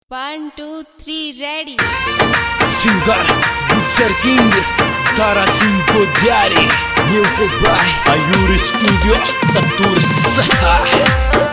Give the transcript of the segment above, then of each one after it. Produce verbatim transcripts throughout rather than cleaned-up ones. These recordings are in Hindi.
One, two, three, ready. Singer Gujar King Tara Singh Kojari. Music by Ayur Studio Satur Saha.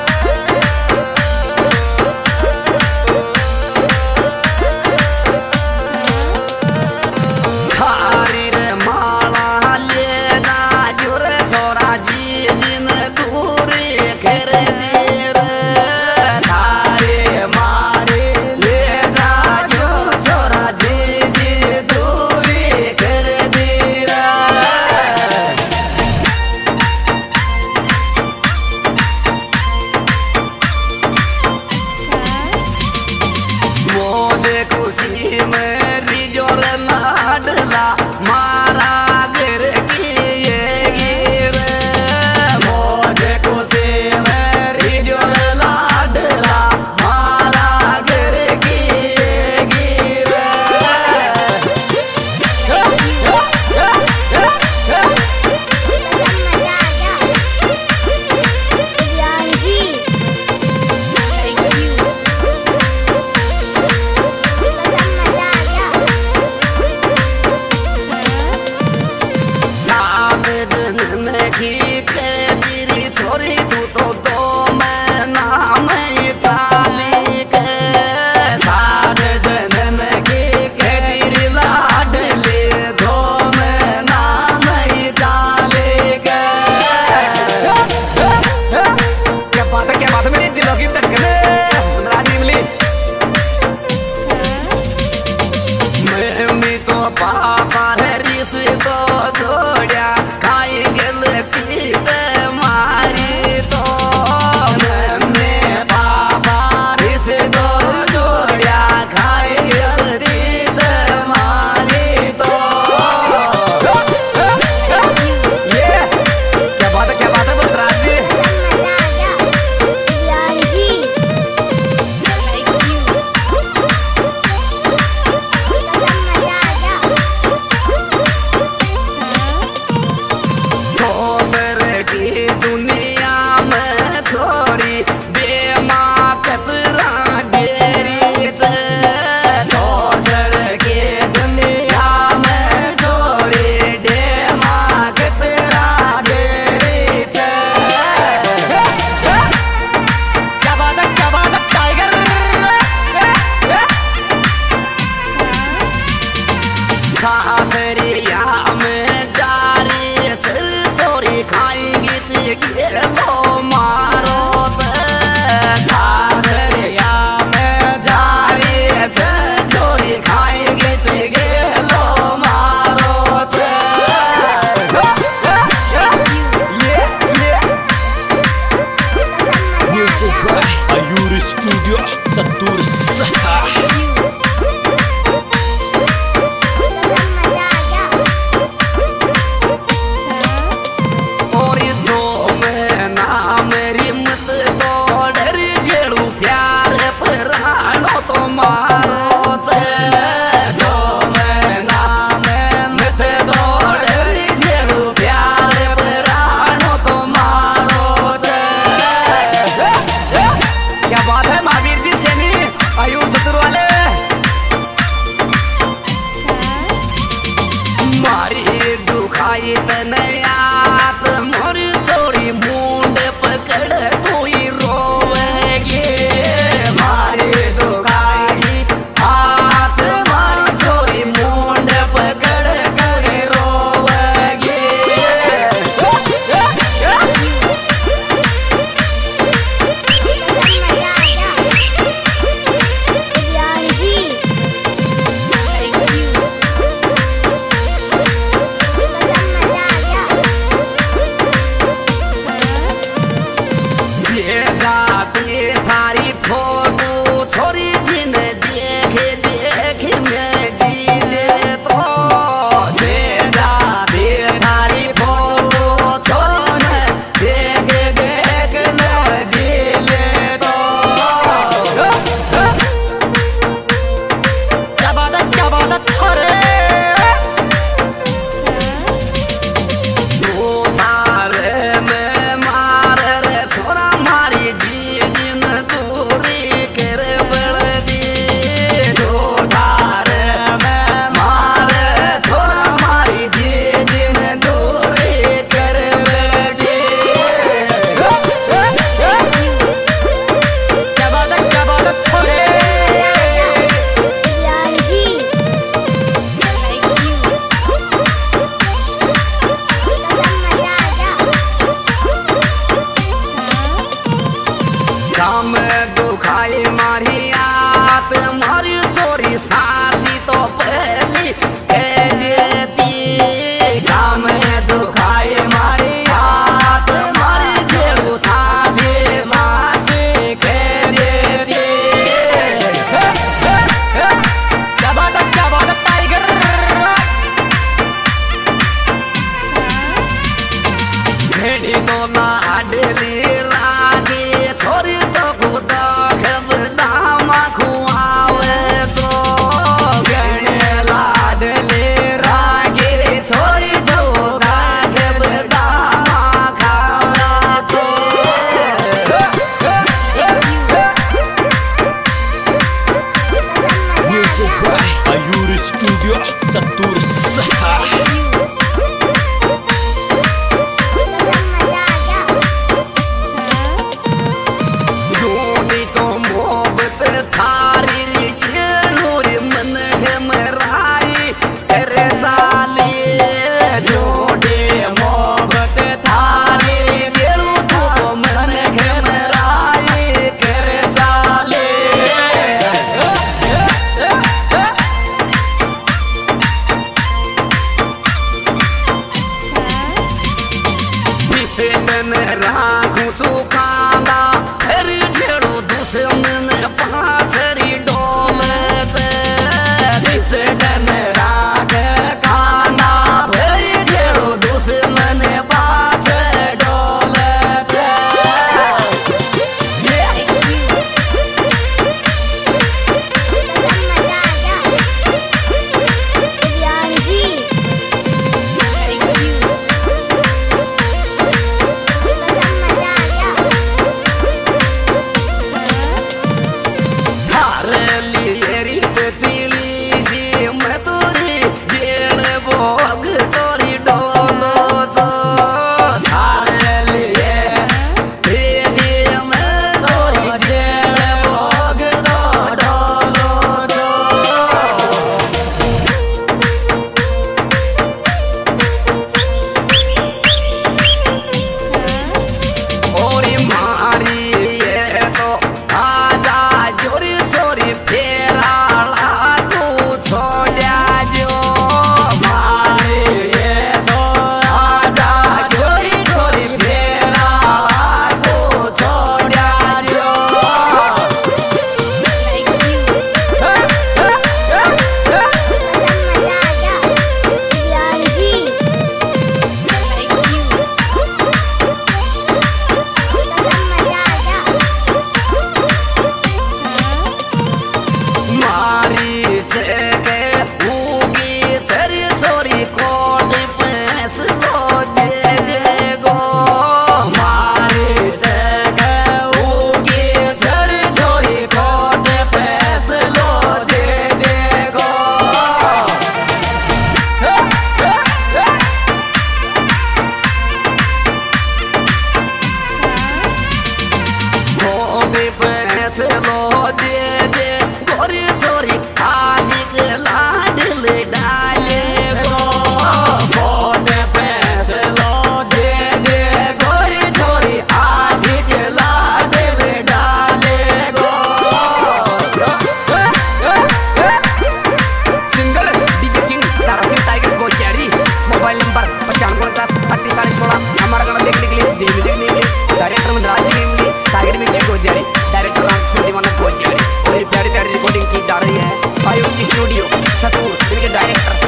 Ayur Studio Satur Saha. Ayush सासी तो पहली कह देती काम दुखाए मारी हाथ मारी जेड़ू सासी सासी कह देती। क्या बात है क्या बात है टाइगर भेड़ी तो ना आडली रागी छोरी तो खुदा खबदामा खुआवे तो गणे लाडली रागी छोरी तो खुदा खबदामा खावे तो। Music by Ayur Studio Satur Saha. राखू चुकाना फिर झेड़ो दुश्मन पाछरी डोले दिसडन राख खाना फिर झेड़ो दुश्मन पाछ डोले। हमारा गाना देखने के लिए देवी देखने के लिए डायरेक्टर में राज देखने के लिए टाइगर में क्या गोजारी डायरेक्टर राम सुदीवाना गोजारी और ये प्यारी प्यारी रिकॉर्डिंग की जा रही है आयुष स्टूडियो सतूर इनके डायरेक्टर